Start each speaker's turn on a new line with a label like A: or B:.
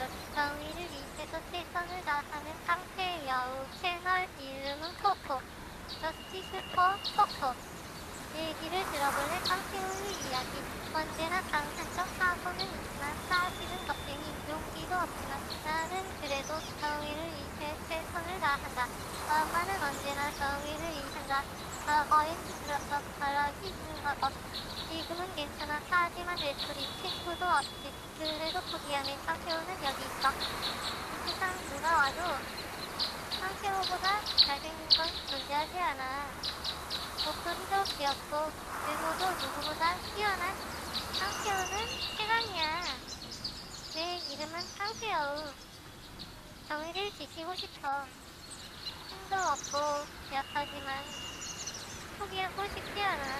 A: 정의를 위해서 최선을 다하는 깡패야우. 채널 이름은 토토. 저스티스 포 토토. 얘기를 들어볼래? 깡패우의 이야기. 언제나 상한적 사고는 있지만 사실은 겁쟁이 용기도 없지만 나는 그래도 정의를 위해 최선을 다한다. 엄마는 언제나 정의를 위한다. 어인 들었어. 연락이 지금은 괜찮아. 하지만 외톨이 친구도 없지. 그래도 포기하면 깡패우는 여기 있어. 이 세상 누가 와도 깡패우보다 잘생긴 건 존재하지 않아. 목소리도 귀엽고 외모도 누구보다 뛰어난 깡패우는 최강이야. 내 이름은 깡패여우. 정의를 지키고 싶어. 힘도 없고 약하지만 포기하고 싶지 않아.